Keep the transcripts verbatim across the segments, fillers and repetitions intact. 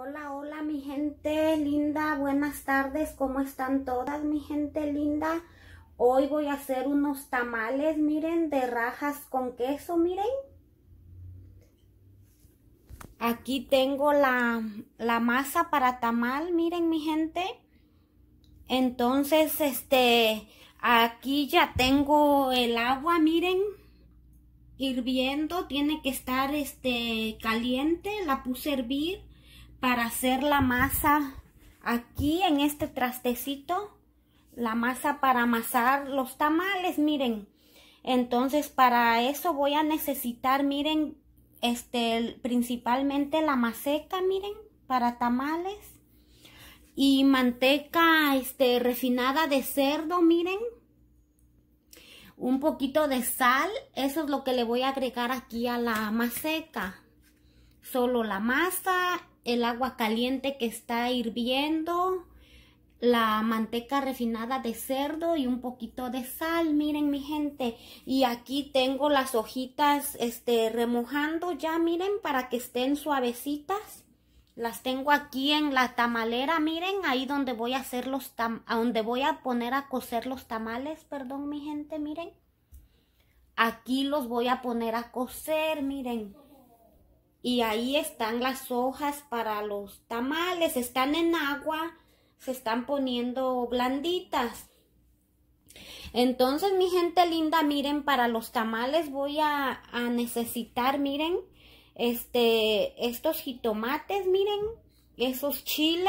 Hola, hola mi gente linda, buenas tardes, ¿cómo están todas mi gente linda? Hoy voy a hacer unos tamales, miren, de rajas con queso, miren. Aquí tengo la, la masa para tamal, miren mi gente. Entonces, este, aquí ya tengo el agua, miren, hirviendo, tiene que estar, este, caliente, la puse a hervir para hacer la masa aquí en este trastecito, la masa para amasar los tamales, miren. Entonces para eso voy a necesitar, miren, este, principalmente la maseca, miren, para tamales, y manteca, este, refinada de cerdo, miren, un poquito de sal, eso es lo que le voy a agregar aquí a la maseca. Solo la masa, el agua caliente que está hirviendo, la manteca refinada de cerdo y un poquito de sal, miren mi gente. Y aquí tengo las hojitas este, remojando ya, miren, para que estén suavecitas. Las tengo aquí en la tamalera, miren, ahí donde voy a hacer los tam a donde voy a poner a cocer los tamales, perdón mi gente, miren. Aquí los voy a poner a cocer, miren. Y ahí están las hojas para los tamales, están en agua, se están poniendo blanditas. Entonces, mi gente linda, miren, para los tamales voy a, a necesitar, miren, este, estos jitomates, miren, esos chiles,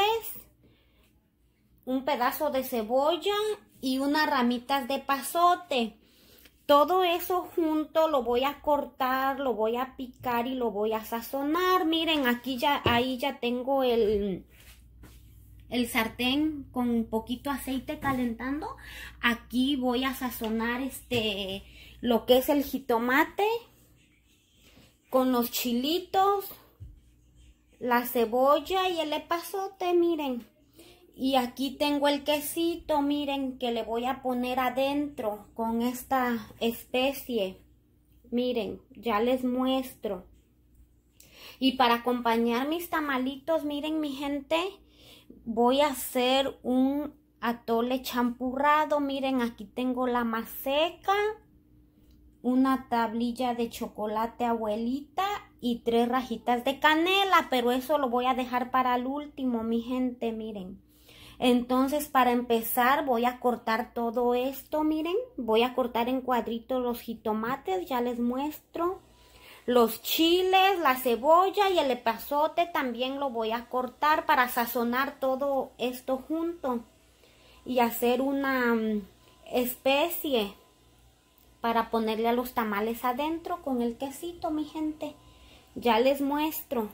un pedazo de cebolla y unas ramitas de pasote. Todo eso junto lo voy a cortar, lo voy a picar y lo voy a sazonar. Miren, aquí ya, ahí ya tengo el, el sartén con un poquito aceite calentando. Aquí voy a sazonar este, lo que es el jitomate con los chilitos, la cebolla y el epazote, miren. Y aquí tengo el quesito, miren, que le voy a poner adentro con esta especie. Miren, ya les muestro. Y para acompañar mis tamalitos, miren mi gente, voy a hacer un atole champurrado. Miren, aquí tengo la maseca, una tablilla de chocolate abuelita y tres rajitas de canela, pero eso lo voy a dejar para el último, mi gente, miren. Entonces, para empezar, voy a cortar todo esto, miren. Voy a cortar en cuadritos los jitomates, ya les muestro. Los chiles, la cebolla y el epazote también lo voy a cortar para sazonar todo esto junto. Y hacer una um, especie para ponerle a los tamales adentro con el quesito, mi gente. Ya les muestro.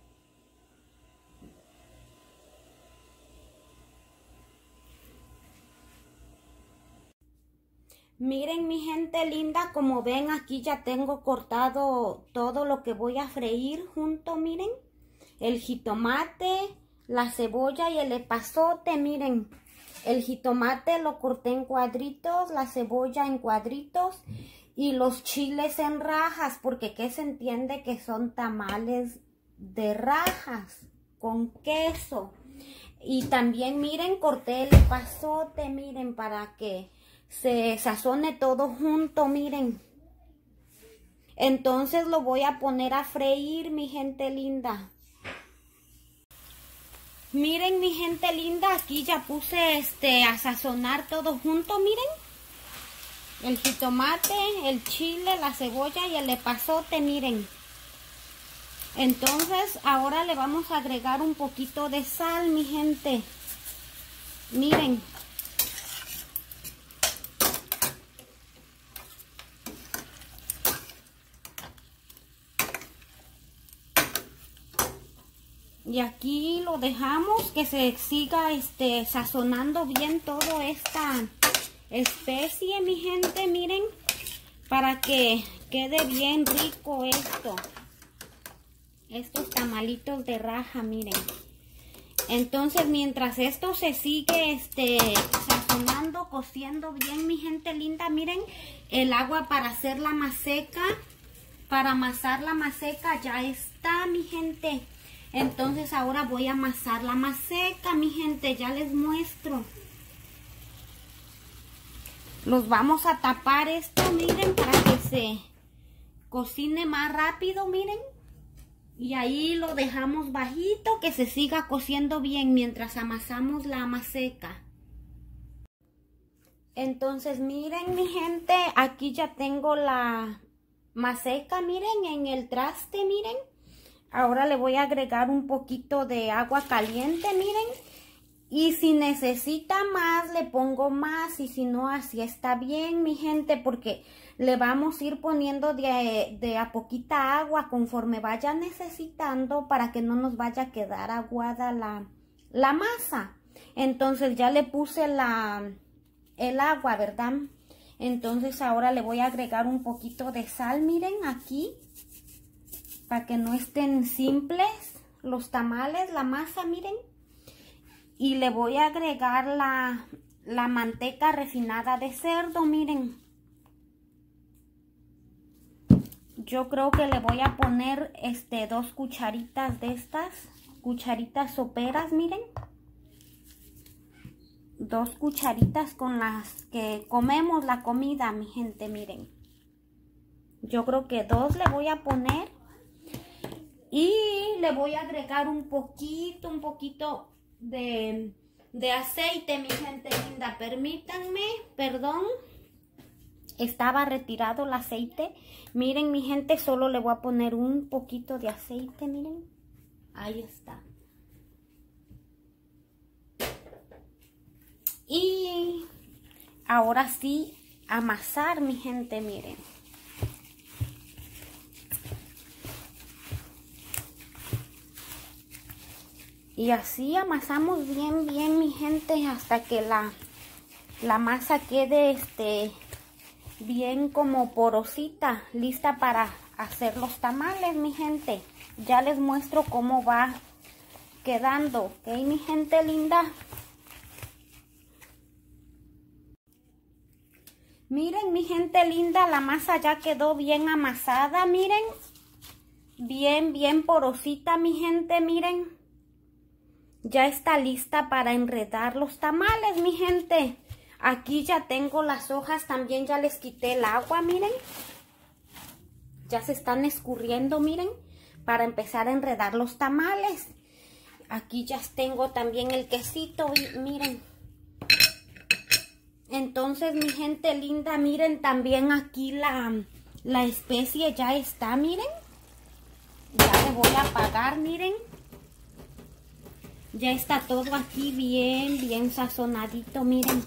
Miren mi gente linda, como ven aquí ya tengo cortado todo lo que voy a freír junto, miren. El jitomate, la cebolla y el epazote, miren. El jitomate lo corté en cuadritos, la cebolla en cuadritos y los chiles en rajas, porque que se entiende que son tamales de rajas con queso. Y también miren, corté el epazote, miren, para que se sazone todo junto, miren. Entonces lo voy a poner a freír, mi gente linda. Miren, mi gente linda, aquí ya puse este a sazonar todo junto, miren. El jitomate, el chile, la cebolla y el epazote, miren. Entonces ahora le vamos a agregar un poquito de sal, mi gente. Miren. Y aquí lo dejamos que se siga este, sazonando bien toda esta especie, mi gente, miren, para que quede bien rico esto. Estos tamalitos de raja, miren. Entonces, mientras esto se sigue este, sazonando, cociendo bien, mi gente linda, miren, el agua para hacer la maseca, para amasar la maseca ya está, mi gente. Entonces ahora voy a amasar la maseca, mi gente, ya les muestro. Los vamos a tapar esto, miren, para que se cocine más rápido, miren. Y ahí lo dejamos bajito, que se siga cociendo bien mientras amasamos la maseca. Entonces miren, mi gente, aquí ya tengo la maseca, miren, en el traste, miren. Ahora le voy a agregar un poquito de agua caliente, miren. Y si necesita más, le pongo más. Y si no, así está bien, mi gente. Porque le vamos a ir poniendo de, de a poquita agua conforme vaya necesitando. Para que no nos vaya a quedar aguada la, la masa. Entonces ya le puse la, el agua, ¿verdad? Entonces ahora le voy a agregar un poquito de sal, miren, aquí. Para que no estén simples los tamales, la masa, miren. Y le voy a agregar la, la manteca refinada de cerdo, miren. Yo creo que le voy a poner este, dos cucharitas de estas, cucharitas soperas, miren. Dos cucharitas con las que comemos la comida, mi gente, miren. Yo creo que dos le voy a poner. Y le voy a agregar un poquito, un poquito de, de aceite, mi gente linda. Permítanme, perdón. Estaba retirado el aceite. Miren, mi gente, solo le voy a poner un poquito de aceite, miren. Ahí está. Y ahora sí, amasar, mi gente, miren. Y así amasamos bien, bien, mi gente, hasta que la, la masa quede este, bien como porosita, lista para hacer los tamales, mi gente. Ya les muestro cómo va quedando, ¿ok, mi gente linda? Miren, mi gente linda, la masa ya quedó bien amasada, miren. Bien, bien porosita, mi gente, miren. Ya está lista para enredar los tamales, mi gente. Aquí ya tengo las hojas, también ya les quité el agua, miren. Ya se están escurriendo, miren, para empezar a enredar los tamales. Aquí ya tengo también el quesito, miren. Entonces, mi gente linda, miren, también aquí la, la especie ya está, miren. Ya le voy a apagar, miren. Ya está todo aquí bien, bien sazonadito, miren.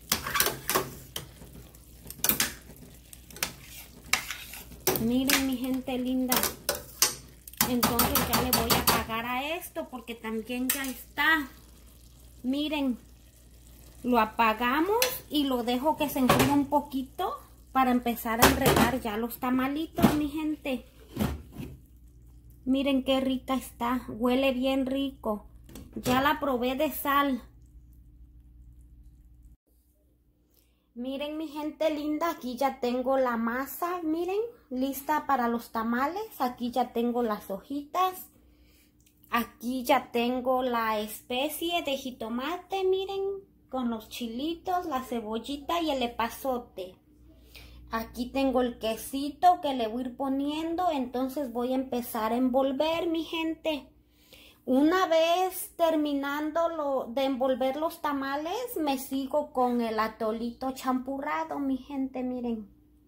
Miren, mi gente linda. Entonces ya le voy a apagar a esto porque también ya está. Miren, lo apagamos y lo dejo que se enfríe un poquito para empezar a enredar ya los tamalitos, mi gente. Miren qué rica está, huele bien rico. Ya la probé de sal. Miren, mi gente linda, aquí ya tengo la masa, miren, lista para los tamales. Aquí ya tengo las hojitas. Aquí ya tengo la especie de jitomate, miren, con los chilitos, la cebollita y el epazote. Aquí tengo el quesito que le voy a ir poniendo, entonces voy a empezar a envolver, mi gente. Una vez terminando lo, de envolver los tamales, me sigo con el atolito champurrado, mi gente, miren.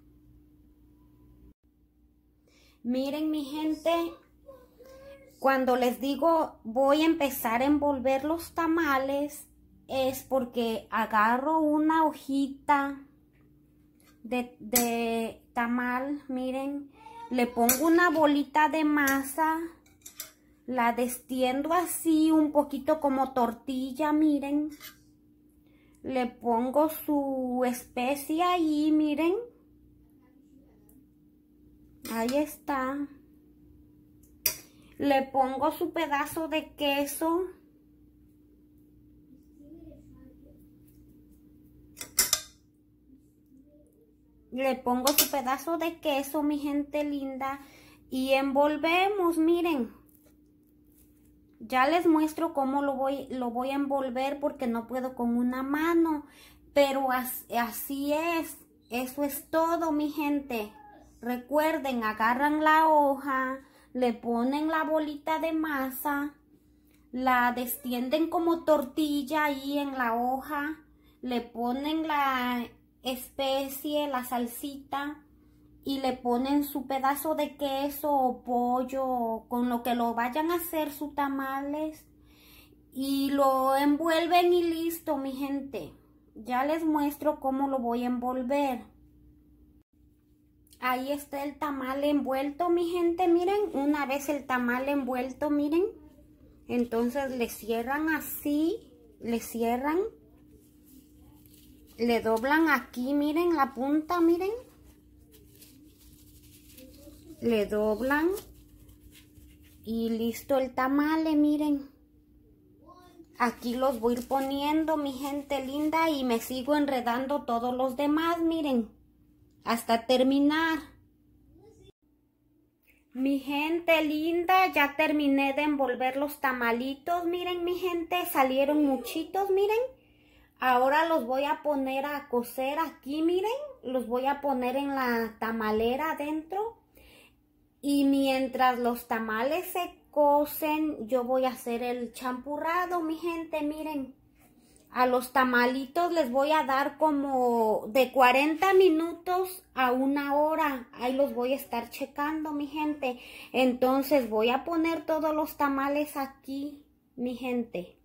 Miren, mi gente, cuando les digo voy a empezar a envolver los tamales, es porque agarro una hojita de, de tamal, miren, le pongo una bolita de masa. La destiendo así, un poquito como tortilla, miren. Le pongo su especia ahí, miren. Ahí está. Le pongo su pedazo de queso. Le pongo su pedazo de queso, mi gente linda. Y envolvemos, miren. Ya les muestro cómo lo voy, lo voy a envolver porque no puedo con una mano. Pero as, así es. Eso es todo, mi gente. Recuerden, agarran la hoja, le ponen la bolita de masa, la destienden como tortilla ahí en la hoja, le ponen la especie, la salsita, y le ponen su pedazo de queso o pollo, con lo que lo vayan a hacer sus tamales, y lo envuelven y listo, mi gente. Ya les muestro cómo lo voy a envolver. Ahí está el tamal envuelto, mi gente, miren. Una vez el tamal envuelto, miren. Entonces le cierran así, le cierran. Le doblan aquí, miren, la punta, miren. Le doblan. Y listo el tamale, miren. Aquí los voy a ir poniendo, mi gente linda, y me sigo enredando todos los demás, miren, hasta terminar. Mi gente linda, ya terminé de envolver los tamalitos, miren, mi gente, salieron muchitos, miren. Ahora los voy a poner a cocer aquí, miren, los voy a poner en la tamalera adentro. Y mientras los tamales se cocen, yo voy a hacer el champurrado, mi gente, miren. A los tamalitos les voy a dar como de cuarenta minutos a una hora. Ahí los voy a estar checando, mi gente. Entonces voy a poner todos los tamales aquí, mi gente.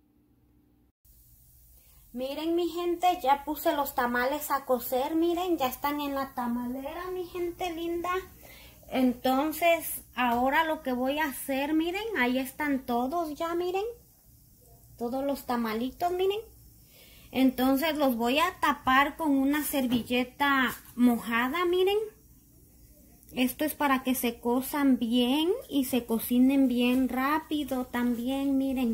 Miren, mi gente, ya puse los tamales a cocer, miren, ya están en la tamalera, mi gente linda. Entonces, ahora lo que voy a hacer, miren, ahí están todos ya, miren. Todos los tamalitos, miren. Entonces, los voy a tapar con una servilleta mojada, miren. Esto es para que se cozan bien y se cocinen bien rápido también, miren.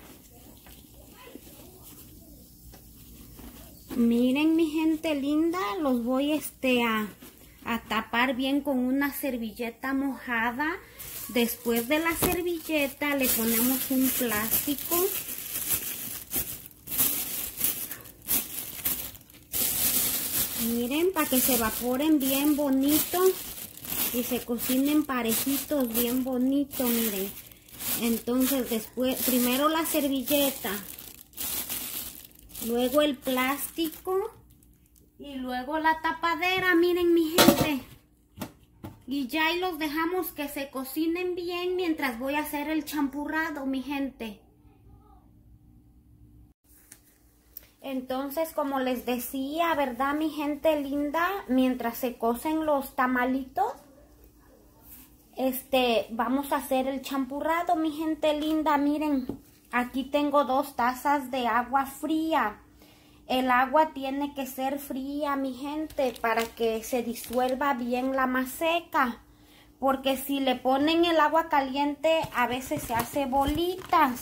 Miren, mi gente linda, los voy este a... a tapar bien con una servilleta mojada. Después de la servilleta le ponemos un plástico. Miren, para que se evaporen bien bonito y se cocinen parejitos bien bonito, miren. Entonces después, primero la servilleta, luego el plástico y luego la tapadera, miren, mi gente. Y ya ahí los dejamos que se cocinen bien mientras voy a hacer el champurrado, mi gente. Entonces, como les decía, ¿verdad, mi gente linda? Mientras se cocen los tamalitos, este, vamos a hacer el champurrado, mi gente linda. Miren, aquí tengo dos tazas de agua fría. El agua tiene que ser fría, mi gente, para que se disuelva bien la maseca. Porque si le ponen el agua caliente, a veces se hace bolitas.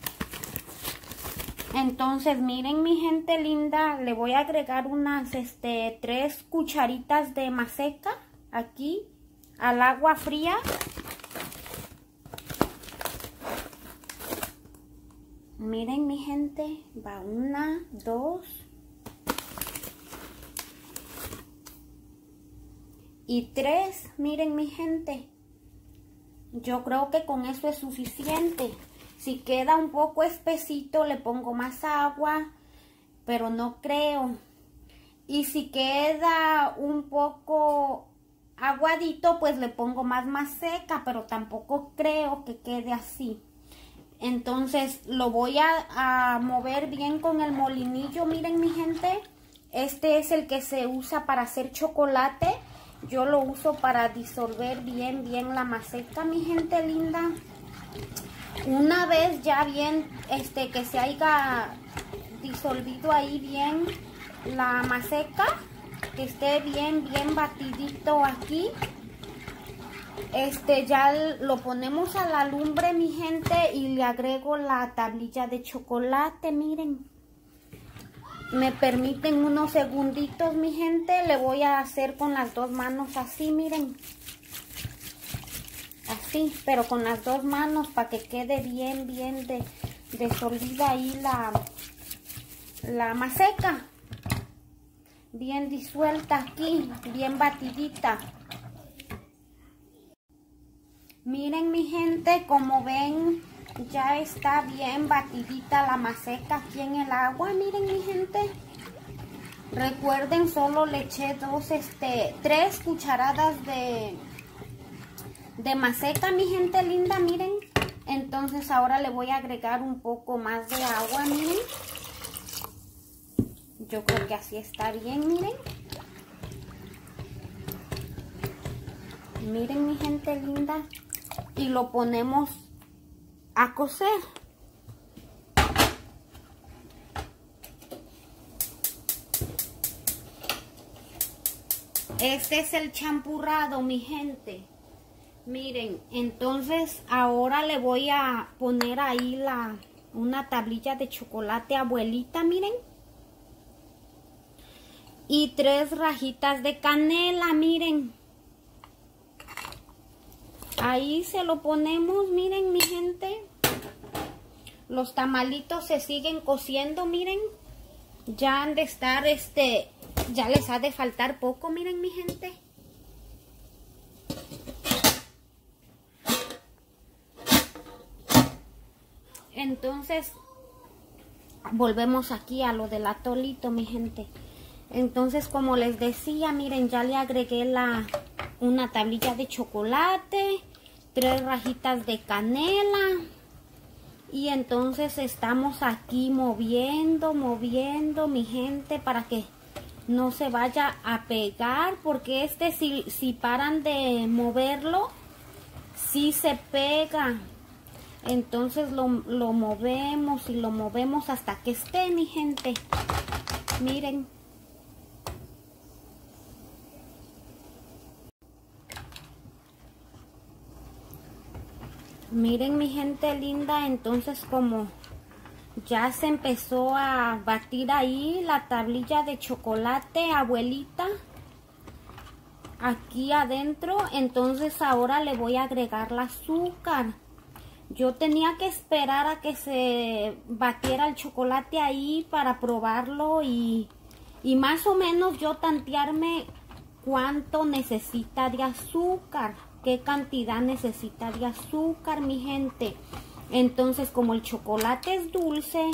Entonces, miren, mi gente linda, le voy a agregar unas, este, tres cucharitas de maseca aquí al agua fría. Miren, mi gente, va una, dos y tres. Miren, mi gente, yo creo que con eso es suficiente. Si queda un poco espesito, le pongo más agua, pero no creo. Y si queda un poco aguadito, pues le pongo más maseca, pero tampoco creo que quede así. Entonces lo voy a, a mover bien con el molinillo. Miren, mi gente, este es el que se usa para hacer chocolate. Yo lo uso para disolver bien, bien la maseca, mi gente linda. Una vez ya bien, este, que se haya disolvido ahí bien la maseca, que esté bien, bien batidito aquí. Este, ya lo ponemos a la lumbre, mi gente, y le agrego la tablilla de chocolate, miren. Me permiten unos segunditos, mi gente, le voy a hacer con las dos manos así, miren. así, pero con las dos manos para que quede bien, bien de, disolvida ahí la, la maseca. Bien disuelta aquí, bien batidita. Miren mi gente, como ven, ya está bien batidita la maseca aquí en el agua. Miren mi gente. Recuerden, solo le eché dos, este, tres cucharadas de, de maseca, mi gente linda, miren. Entonces ahora le voy a agregar un poco más de agua, miren. Yo creo que así está bien, miren. Miren mi gente linda. Y lo ponemos a cocer. Este es el champurrado, mi gente. Miren, entonces ahora le voy a poner ahí la una tablilla de chocolate abuelita, miren. Y tres rajitas de canela, miren. Ahí se lo ponemos, miren mi gente. Los tamalitos se siguen cociendo, miren. Ya han de estar, este, ya les ha de faltar poco, miren mi gente. Entonces, volvemos aquí a lo del atolito, mi gente. Entonces, como les decía, miren, ya le agregué la una tablilla de chocolate, tres rajitas de canela. Y entonces estamos aquí moviendo, moviendo, mi gente, para que no se vaya a pegar. Porque este, si, si paran de moverlo, sí se pega. Entonces lo, lo movemos y lo movemos hasta que esté, mi gente. Miren. Miren mi gente linda, entonces como ya se empezó a batir ahí la tablilla de chocolate abuelita aquí adentro, entonces ahora le voy a agregar el azúcar. Yo tenía que esperar a que se batiera el chocolate ahí para probarlo y, y más o menos yo tantearme cuánto necesita de azúcar. Qué cantidad necesita de azúcar, mi gente. Entonces, como el chocolate es dulce,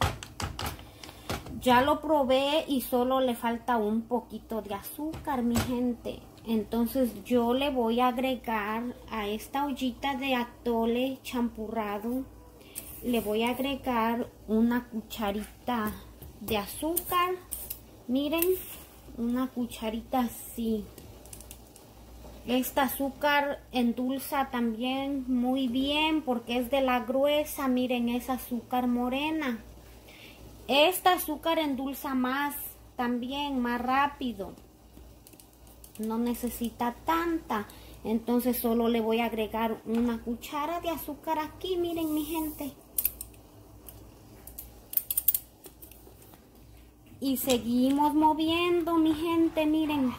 ya lo probé y solo le falta un poquito de azúcar, mi gente. Entonces, yo le voy a agregar a esta ollita de atole champurrado, le voy a agregar una cucharita de azúcar. Miren, una cucharita así. Esta azúcar endulza también muy bien porque es de la gruesa. Miren, es azúcar morena. Esta azúcar endulza más también, más rápido. No necesita tanta. Entonces solo le voy a agregar una cuchara de azúcar aquí. Miren mi gente. Y seguimos moviendo, mi gente, miren.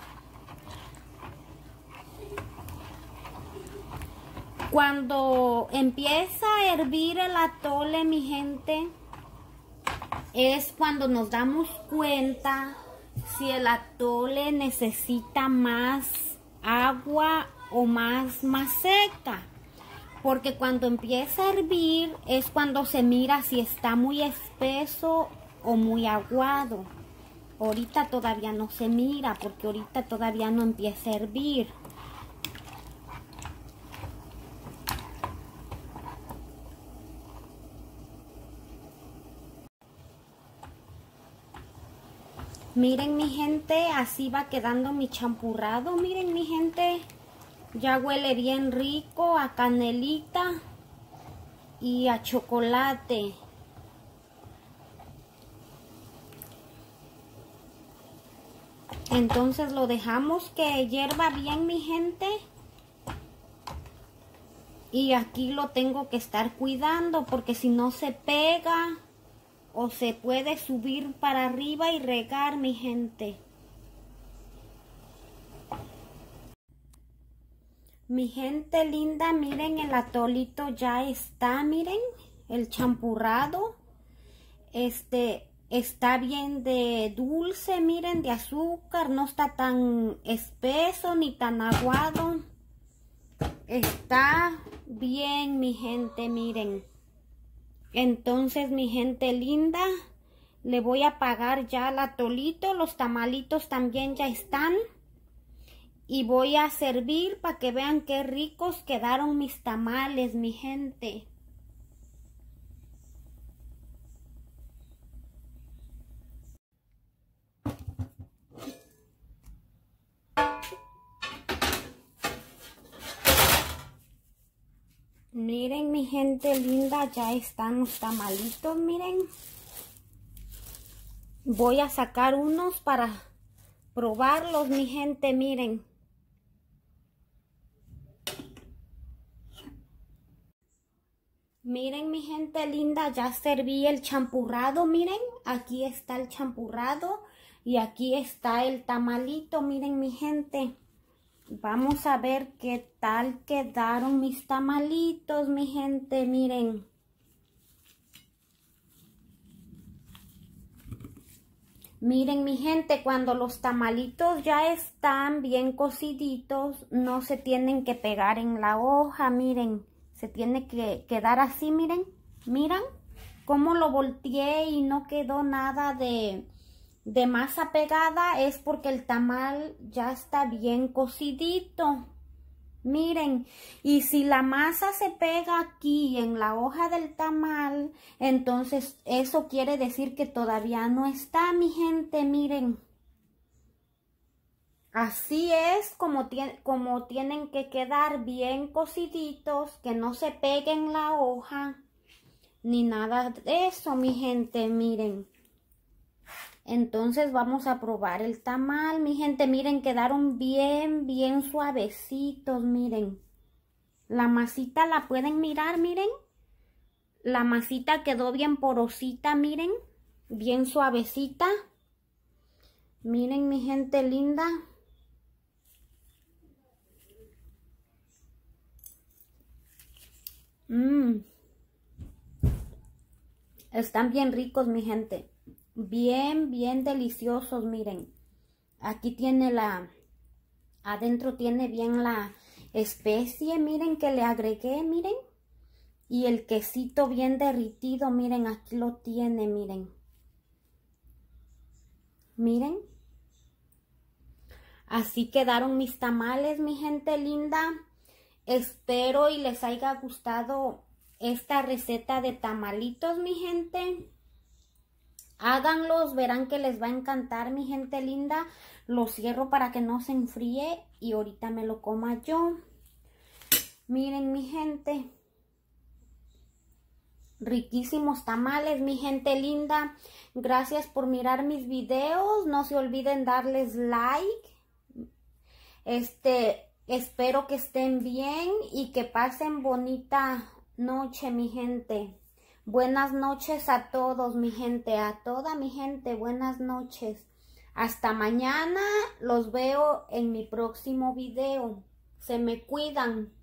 Cuando empieza a hervir el atole, mi gente, es cuando nos damos cuenta si el atole necesita más agua o más maseca. Porque cuando empieza a hervir es cuando se mira si está muy espeso o muy aguado. Ahorita todavía no se mira porque ahorita todavía no empieza a hervir. Miren mi gente, así va quedando mi champurrado. Miren mi gente, ya huele bien rico a canelita y a chocolate. Entonces lo dejamos que hierva bien mi gente. Y aquí lo tengo que estar cuidando porque si no se pega o se puede subir para arriba y regar, mi gente. Mi gente linda, miren, el atolito ya está, miren, el champurrado. Este, está bien de dulce, miren, de azúcar, no está tan espeso ni tan aguado. Está bien, mi gente, miren. Entonces, mi gente linda, le voy a pagar ya el atolito. Los tamalitos también ya están. Y voy a servir para que vean qué ricos quedaron mis tamales, mi gente. Miren, mi gente linda, ya están los tamalitos, miren. Voy a sacar unos para probarlos, mi gente, miren. Miren, mi gente linda, ya serví el champurrado, miren. Aquí está el champurrado y aquí está el tamalito, miren, mi gente. Vamos a ver qué tal quedaron mis tamalitos, mi gente, miren. Miren, mi gente, cuando los tamalitos ya están bien cociditos, no se tienen que pegar en la hoja, miren. Se tiene que quedar así, miren. Miren cómo lo volteé y no quedó nada de... de masa pegada, es porque el tamal ya está bien cocidito. Miren, y si la masa se pega aquí en la hoja del tamal, entonces eso quiere decir que todavía no está, mi gente, miren. Así es como, como tienen que quedar bien cociditos, que no se peguen la hoja, ni nada de eso, mi gente, miren. Entonces vamos a probar el tamal, mi gente. Miren, quedaron bien, bien suavecitos, miren. La masita la pueden mirar, miren. La masita quedó bien porosita, miren. Bien suavecita. Miren, mi gente linda. Mmm. Están bien ricos, mi gente. Bien, bien deliciosos, miren. Aquí tiene la, adentro tiene bien la especie, miren, que le agregué, miren. Y el quesito bien derritido, miren, aquí lo tiene, miren. Miren. Así quedaron mis tamales, mi gente linda. Espero y les haya gustado esta receta de tamalitos, mi gente. Háganlos, verán que les va a encantar, mi gente linda. Lo cierro para que no se enfríe y ahorita me lo coma yo. Miren, mi gente. Riquísimos tamales, mi gente linda. Gracias por mirar mis videos. No se olviden darles like. Este, espero que estén bien y que pasen bonita noche, mi gente. Buenas noches a todos, mi gente, a toda mi gente, buenas noches. Hasta mañana, los veo en mi próximo video. Se me cuidan.